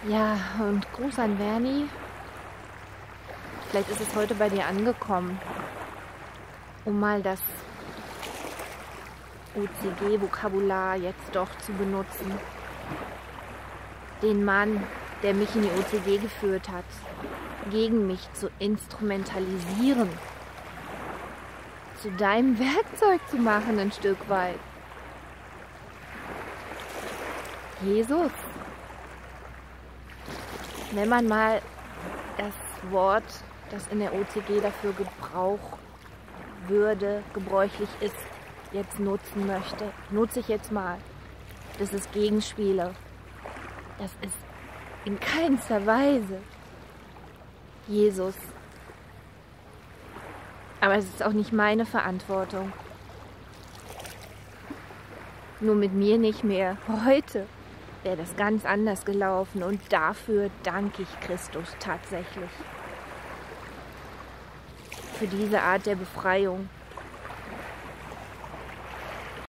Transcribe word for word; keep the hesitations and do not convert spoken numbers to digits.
Ja, und Gruß an Verni. Vielleicht ist es heute bei dir angekommen, um mal das O C G-Vokabular jetzt doch zu benutzen. Den Mann, der mich in die O C G geführt hat, gegen mich zu instrumentalisieren, zu deinem Werkzeug zu machen ein Stück weit. Jesus. Wenn man mal das Wort, das in der O C G dafür Gebrauch würde, gebräuchlich ist, jetzt nutzen möchte, nutze ich jetzt mal. Das ist Gegenspiele. Das ist in keinster Weise Jesus. Aber es ist auch nicht meine Verantwortung. Nur mit mir nicht mehr. Heute wäre das ganz anders gelaufen und dafür danke ich Christus tatsächlich. Für diese Art der Befreiung.